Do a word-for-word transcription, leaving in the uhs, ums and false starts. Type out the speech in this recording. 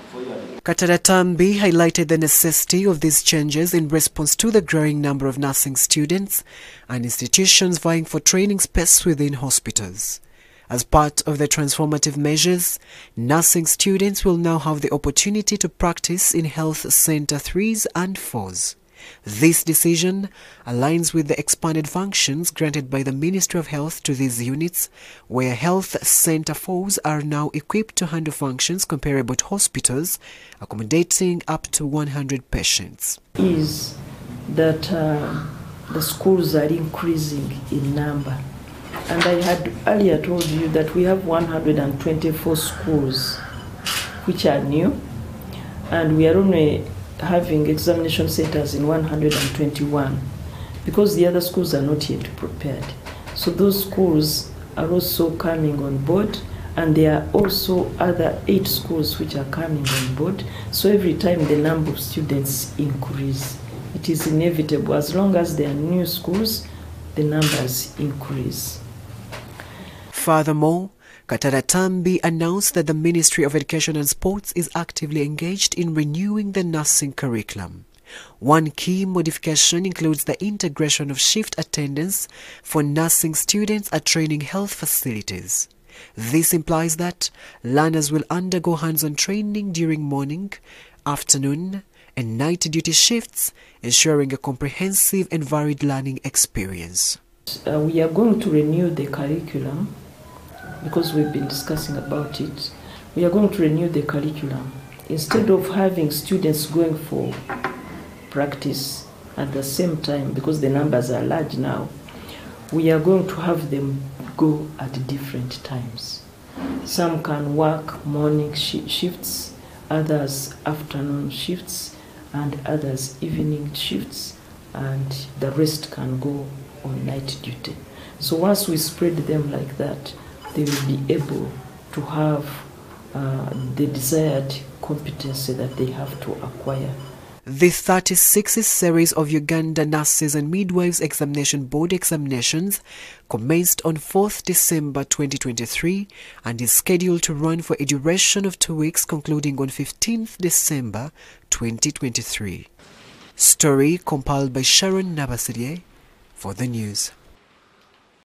Kataratambi highlighted the necessity of these changes in response to the growing number of nursing students and institutions vying for training space within hospitals. As part of the transformative measures, nursing students will now have the opportunity to practice in Health Center threes and fours. This decision aligns with the expanded functions granted by the Ministry of Health to these units, where Health Center fours are now equipped to handle functions comparable to hospitals, accommodating up to one hundred patients. Is that uh, the schools are increasing in number. And I had earlier told you that we have one hundred twenty-four schools which are new, and we are only having examination centers in one hundred twenty-one because the other schools are not yet prepared. So those schools are also coming on board, and there are also other eight schools which are coming on board. So every time the number of students increase, it is inevitable. As long as there are new schools, the numbers increase. Furthermore, Kataratambi announced that the Ministry of Education and Sports is actively engaged in renewing the nursing curriculum. One key modification includes the integration of shift attendance for nursing students at training health facilities. This implies that learners will undergo hands-on training during morning, afternoon, and night duty shifts, ensuring a comprehensive and varied learning experience. Uh, we are going to renew the curriculum because we've been discussing about it. We are going to renew the curriculum. Instead of having students going for practice at the same time, because the numbers are large now, we are going to have them go at different times. Some can work morning sh shifts, others afternoon shifts, and others evening shifts, and the rest can go on night duty. So once we spread them like that, they will be able to have uh, the desired competency that they have to acquire. The thirty-sixth series of Uganda Nurses and Midwives Examination Board examinations commenced on fourth December twenty twenty-three and is scheduled to run for a duration of two weeks concluding on fifteenth December twenty twenty-three. Story compiled by Sharon Nabasirye for the news.